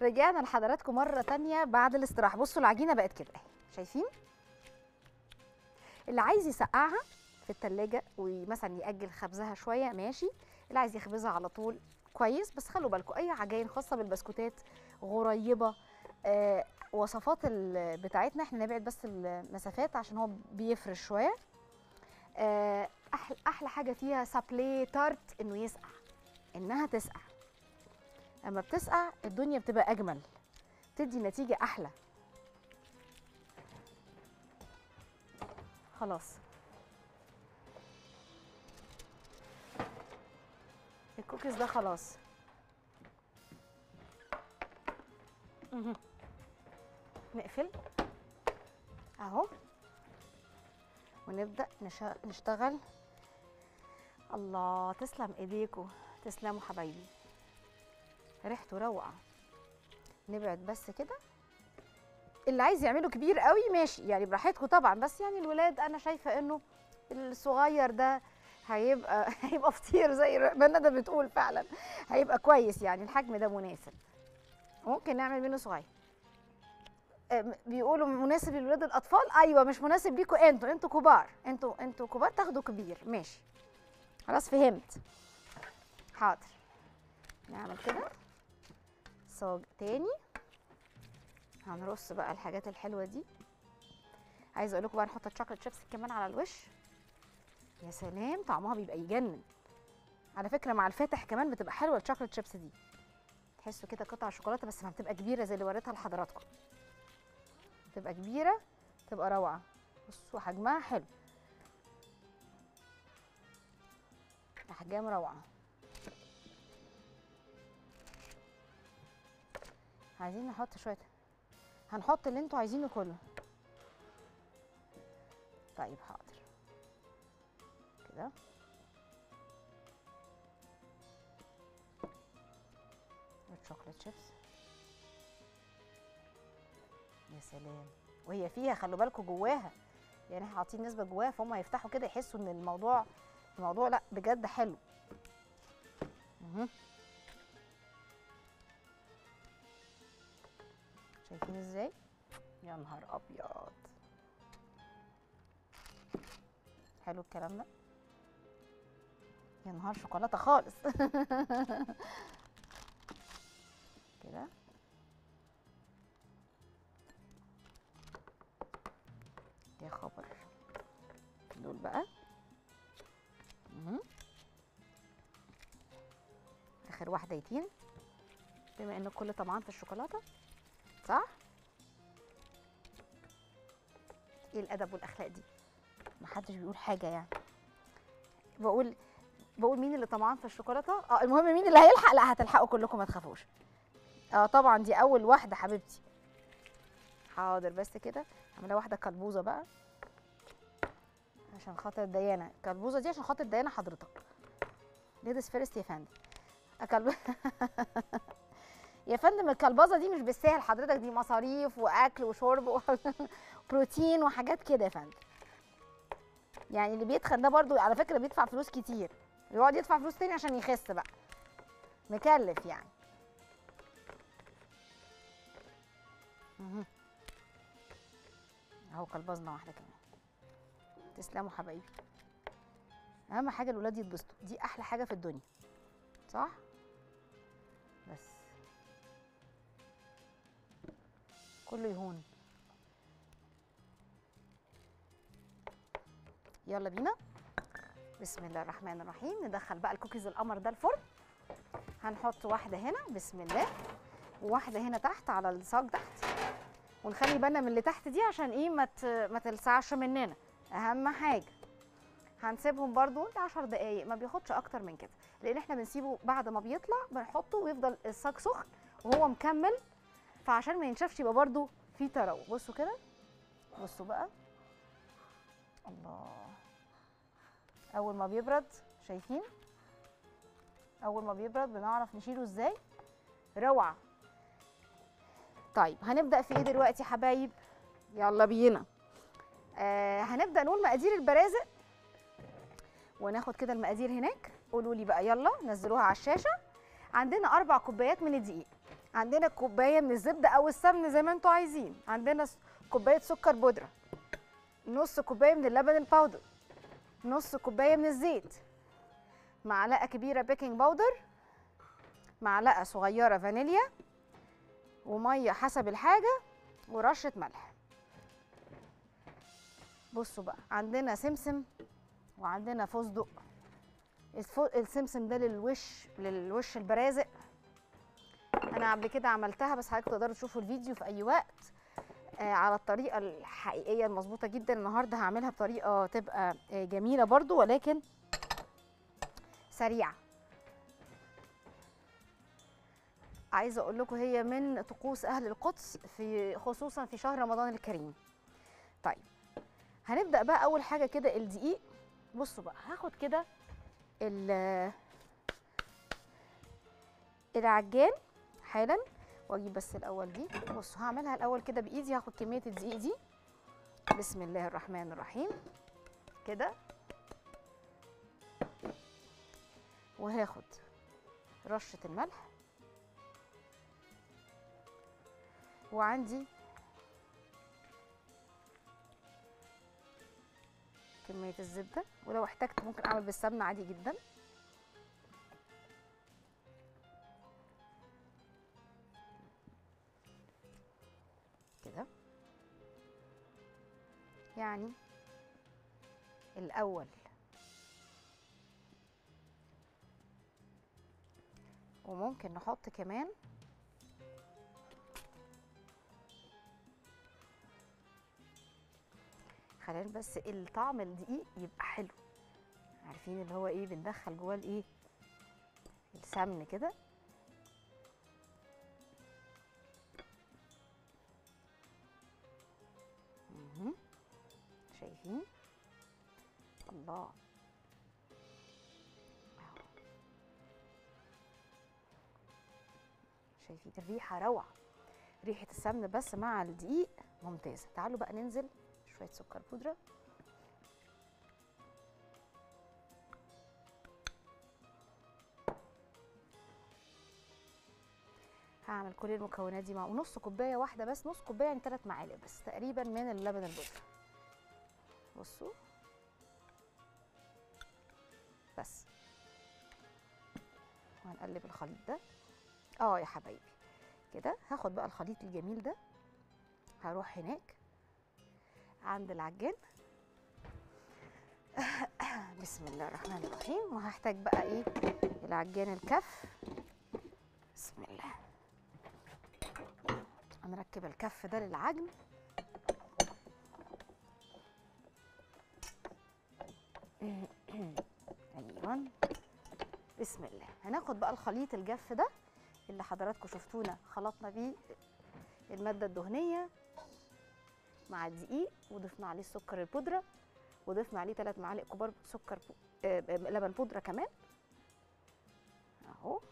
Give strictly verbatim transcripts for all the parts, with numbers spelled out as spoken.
رجعنا لحضراتكم مره تانية بعد الاستراحه. بصوا العجينه بقت كده اهي، شايفين؟ اللي عايز يسقعها في التلاجة ومثلا يأجل خبزها شويه ماشي، اللي عايز يخبزها على طول كويس. بس خلوا بالكم اي عجائن خاصه بالبسكوتات غريبه، آه وصفات بتاعتنا احنا نبعد بس المسافات عشان هو بيفرش شويه. آه احلى احلى حاجه فيها سابلي تارت انه يسقع، انها تسقع. اما بتسقع الدنيا بتبقى اجمل، تدي نتيجه احلى. خلاص الكوكيز ده خلاص. مه. نقفل اهو ونبدا نشتغل. الله، تسلم ايديكم، تسلموا حبايبي، ريحته روعه. نبعد بس كده. اللي عايز يعمله كبير قوي ماشي يعني براحتكم طبعا، بس يعني الولاد انا شايفه انه الصغير ده هيبقى هيبقى فطير زي ما ندى بتقول، فعلا هيبقى كويس يعني، الحجم ده مناسب، ممكن نعمل منه صغير. بيقولوا مناسب للولاد الاطفال، ايوه مش مناسب ليكم انتوا، انتوا كبار، انتوا انتوا كبار تاخدوا كبير ماشي. خلاص فهمت. حاضر، نعمل كده صاج تاني. هنرص بقى الحاجات الحلوه دي. عايزه اقول لكم بقى نحط الشوكليت شيبس كمان على الوش، يا سلام طعمها بيبقى يجنن. على فكره مع الفاتح كمان بتبقى حلوه الشوكليت شيبس دي، تحسوا كده قطع شوكولاته بس ما بتبقى كبيره زي اللي وريتها لحضراتكم، بتبقى كبيره تبقى روعه. بصوا حجمها حلو، احجام روعه. عايزين نحط شويه، هنحط اللي انتوا عايزينه كله. طيب حاضر كده. والشوكليت شيبس يا سلام، وهي فيها خلوا بالكم جواها، يعني احنا حاطين نسبه جواها فهم هيفتحوا كده يحسوا ان الموضوع الموضوع لا بجد حلو. اهو شايفين ازاي؟ يا نهار ابيض، حلو الكلام ده، يا نهار شوكولاته خالص. كده يا خبر، دول بقى مم. اخر واحده يتين، بما ان الكل طبعا في الشوكولاته صح. ايه الادب والاخلاق دي؟ محدش بيقول حاجه يعني، بقول بقول مين اللي طمعان في الشوكولاته. اه المهم مين اللي هيلحق، لا هتلحقوا كلكم ما تخافوش. اه طبعا دي اول واحده حبيبتي. حاضر بس كده عامله واحده كلبوزه بقى عشان خاطر ديانا، الكلبوزه دي عشان خاطر ديانا حضرتك. ليديز فيرست يا فندم. أكل... يا فندم الكلبازه دي مش بالسهل حضرتك، دي مصاريف واكل وشرب وبروتين وحاجات كده يا فندم. يعني اللي بيتخن ده برضو على فكره بيدفع فلوس كتير، يقعد يدفع فلوس تاني عشان يخس بقى، مكلف يعني. اهو كلبزنا واحده كمان. تسلموا حبايبي، اهم حاجه الولاد يتبسطوا، دي احلى حاجه في الدنيا صح. بس كله يهون. يلا بينا، بسم الله الرحمن الرحيم. ندخل بقى الكوكيز القمر ده الفرن. هنحط واحده هنا بسم الله، وواحده هنا تحت على الصاج تحت، ونخلي بالنا من اللي تحت دي عشان ايه ما ما تلسعش مننا، اهم حاجه. هنسيبهم برضو عشر دقايق، ما بياخدش اكتر من كده، لان احنا بنسيبه بعد ما بيطلع بنحطه ويفضل الصاج سخن وهو مكمل، فعشان ما ينشفش يبقى برضو في تروق. بصوا كده، بصوا بقى، الله، اول ما بيبرد شايفين، اول ما بيبرد بنعرف نشيله ازاي، روعه. طيب هنبدا في ايه دلوقتي يا حبايب؟ يلا بينا. آه هنبدا نقول مقادير البرازق، وناخد كده المقادير هناك. قولوا لي بقى، يلا نزلوها على الشاشه. عندنا اربع كوبايات من الدقيق، عندنا كوبايه من الزبده او السمن زي ما انتوا عايزين، عندنا كوبايه سكر بودره، نص كوبايه من اللبن الباودر، نص كوبايه من الزيت، معلقه كبيره بيكنج باودر، معلقه صغيره فانيليا، وميه حسب الحاجه، ورشه ملح. بصوا بقى، عندنا سمسم وعندنا فستق. السمسم ده للوش للوش البرازق، انا قبل كده عملتها بس حضرتك تقدروا تشوفوا الفيديو في اي وقت آه على الطريقه الحقيقيه المظبوطه جدا. النهارده هعملها بطريقه تبقى آه جميله برضو ولكن سريعه. عايزه اقول لكم هي من طقوس اهل القدس، في خصوصا في شهر رمضان الكريم. طيب هنبدا بقى اول حاجه كده الدقيق. بصوا بقى، هاخد كده العجان حالا واجيب بس الاول دي. بصوا هعملها الاول كده بايدي، هاخد كميه الدقيق دي بسم الله الرحمن الرحيم كده، وهاخد رشه الملح، وعندي كميه الزبده، ولو احتجت ممكن اعمل بالسمنه عادي جدا. كده يعني الاول وممكن نحط كمان خلينا بس الطعم الدقيق يبقى حلو، عارفين اللي هو ايه، بندخل جواه الايه السمن كده. شايفين الله، شايفين الريحه روعه، ريحه السمن بس مع الدقيق ممتازه. تعالوا بقى ننزل شويه سكر بودره، هعمل كل المكونات دي مع ونص كوبايه واحده بس، نص كوبايه يعني ثلاث معالق بس تقريبا من اللبن البودره. بصوا بس، وهنقلب الخليط ده. اه يا حبايبي كده هاخد بقى الخليط الجميل ده، هروح هناك عند العجان بسم الله الرحمن الرحيم، وهحتاج بقى ايه العجان الكف. بسم الله، هنركب الكف ده للعجن. ايوه بسم الله. هناخد بقى الخليط الجاف ده اللي حضراتكم شفتونا خلطنا بيه الماده الدهنيه مع الدقيق، وضفنا عليه السكر البودره، وضفنا عليه ثلاث معالق كبار سكر بو... آه لبن بودره كمان اهو.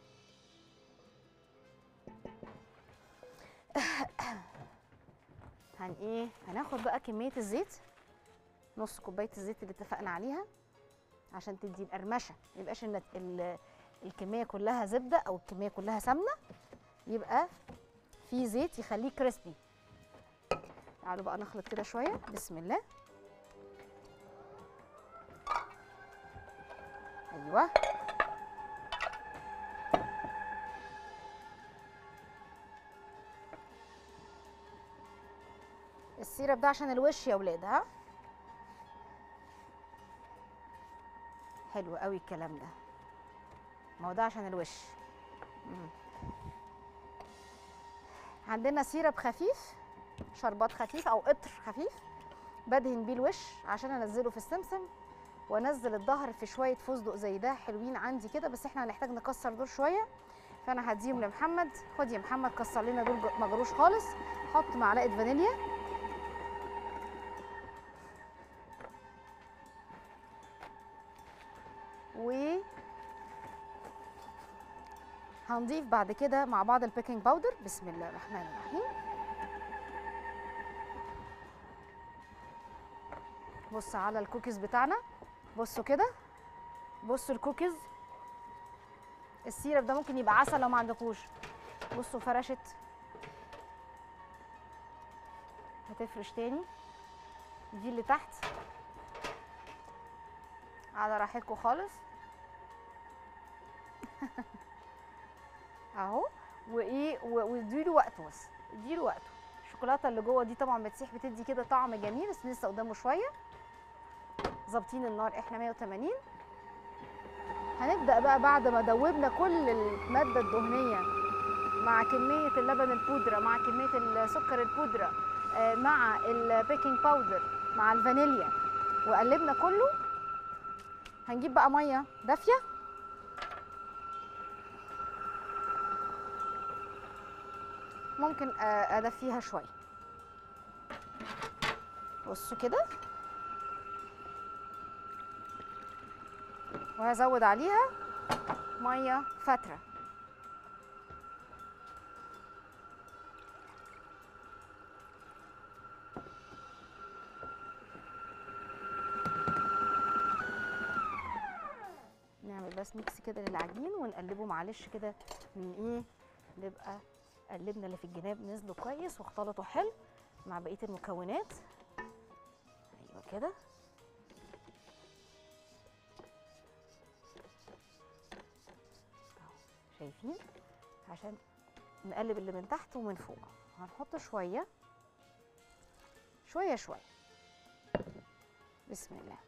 هن ايه هناخد بقى كميه الزيت، نص كوبايه الزيت اللي اتفقنا عليها عشان تدي القرمشه، ما يبقاش ان الكميه كلها زبده او الكميه كلها سمنه، يبقى في زيت يخليه كريسبي. تعالوا بقى نخلط كده شويه بسم الله. ايوه السيرب ده عشان الوش يا ولاد، ها حلو قوي الكلام ده، ما هو ده عشان الوش. مم. عندنا سيرب خفيف، شربات خفيف او قطر خفيف بدهن بيه الوش عشان انزله في السمسم، وانزل الظهر في شويه فستق زي ده حلوين عندي كده، بس احنا هنحتاج نكسر دول شويه، فانا هديهم لمحمد. خد يا محمد كسر لنا دول مجروش خالص. حط معلقه فانيليا، و هنضيف بعد كده مع بعض البيكنج باودر. بسم الله الرحمن الرحيم. بص على الكوكيز بتاعنا، بصوا كده، بصوا الكوكيز. السيرب ده ممكن يبقى عسل لو ما عندكوش، بصوا فرشت، هتفرش تاني. دي اللي تحت على راحتكم خالص. اهو. وايه واديله وقته، بس اديله وقته. الشوكولاته اللي جوه دي طبعا بتسيح، بتدي كده طعم جميل، بس لسه قدامه شويه. ظابطين النار احنا مية وتمانين. هنبدا بقى بعد ما دوبنا كل الماده الدهنيه مع كميه اللبن البودره مع كميه السكر البودره مع البيكنج باودر مع الفانيليا، وقلبنا كله. هنجيب بقى ميه دافيه، ممكن ادفيها شويه. بصوا كده، وهزود عليها ميه فتره. نعمل بس ميكس كده للعجين ونقلبه معلش كده، من ايه نبقى قلبنا اللي في الجناب نزلوا كويس واختلطوا حلو مع بقيه المكونات. ايوه كده. شايفين؟ عشان نقلب اللي من تحت ومن فوق. هنحط شويه شويه شويه. بسم الله.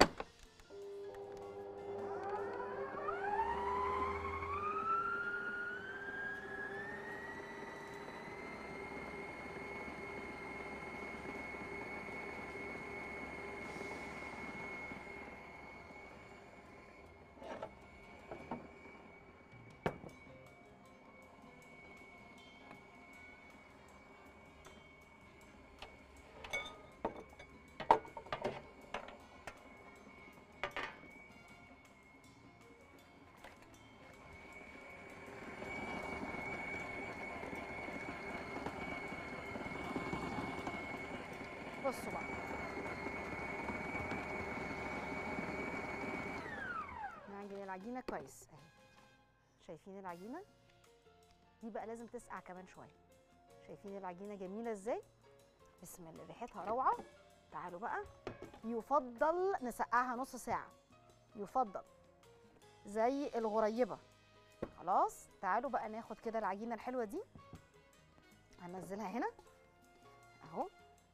بصوا بقى، نعجن العجينه كويس اهي. شايفين العجينه دي بقى لازم تسقع كمان شويه. شايفين العجينه جميله ازاي؟ بسم الله، ريحتها روعه. تعالوا بقى، يفضل نسقعها نص ساعه، يفضل زي الغريبه. خلاص، تعالوا بقى ناخد كده العجينه الحلوه دي، هنزلها هنا اهو.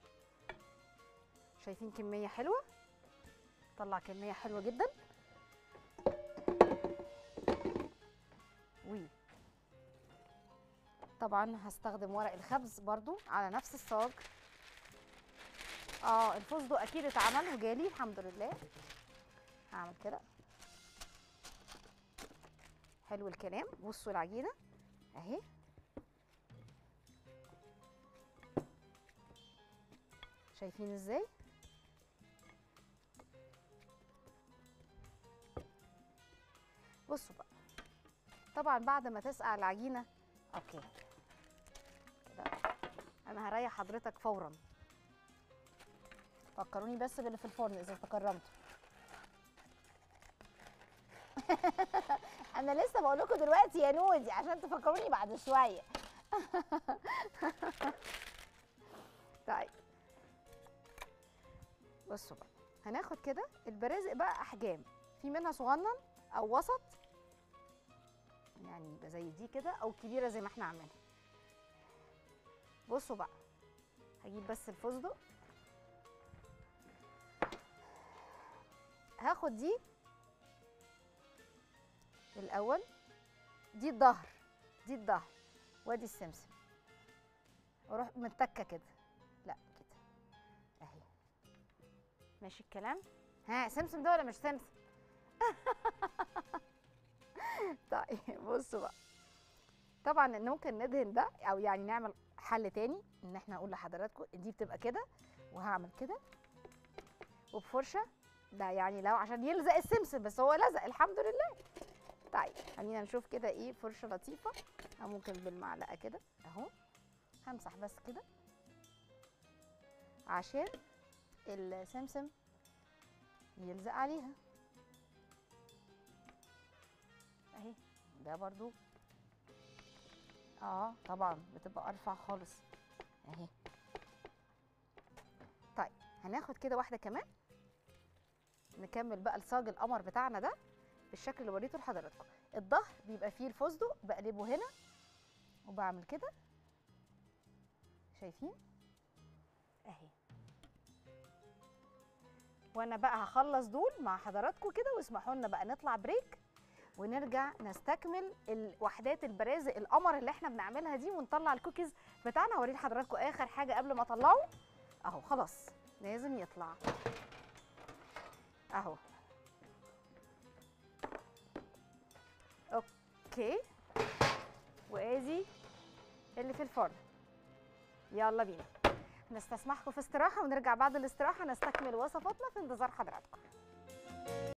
شايفين كميه حلوه؟ طلع كميه حلوه جدا. وي طبعا هستخدم ورق الخبز برضو على نفس الصاج. اه الفستق اكيد اتعمل وجالي الحمد لله. هعمل كده. حلو الكلام. بصوا العجينه اهي. شايفين ازاي؟ بصوا بقى، طبعا بعد ما تسقع العجينه اوكي كده انا هريح حضرتك فورا. فكروني بس باللي في الفرن اذا تكرمتوا. انا لسه بقول لكم دلوقتي يا نودي عشان تفكروني بعد شويه. طيب بصوا بقى، هناخد كده البرازق بقى احجام، في منها صغنن او وسط، يعني يبقى زي دي كده، او كبيره زي ما احنا عاملينها. بصوا بقى، هجيب بس الفستق، هاخد دي الاول، دي الظهر، دي الظهر، وادي السمسم، واروح متكه كده، لا كده اهي. ماشي الكلام؟ ها سمسم ده ولا مش سمسم؟ طيب بصوا بقى، طبعا ان ممكن ندهن ده، او يعني نعمل حل تاني ان احنا نقول لحضراتكم دي بتبقى كده، وهعمل كده وبفرشه، ده يعني لو عشان يلزق السمسم، بس هو لزق الحمد لله. طيب خلينا نشوف كده ايه فرشه لطيفه، او ممكن بالمعلقه كده اهو. همسح بس كده عشان السمسم يلزق عليها اهي. ده برضو اه طبعا بتبقى ارفع خالص اهي. طيب هناخد كده واحده كمان، نكمل بقى الصاج القمر بتاعنا ده بالشكل اللي وريته لحضراتكم. الظهر بيبقى فيه الفستق، بقلبه هنا وبعمل كده، شايفين اهي. وانا بقى هخلص دول مع حضراتكم كده، واسمحوا لنا بقى نطلع بريك ونرجع نستكمل الوحدات البرازق القمر اللي احنا بنعملها دي، ونطلع الكوكيز بتاعنا. هوري لحضراتكم اخر حاجه قبل ما اطلعه اهو، خلاص لازم يطلع اهو. اوكي، وادي اللي في الفرن. يلا بينا نستسمحكم في استراحه، ونرجع بعد الاستراحه نستكمل وصفاتنا في انتظار حضراتكم.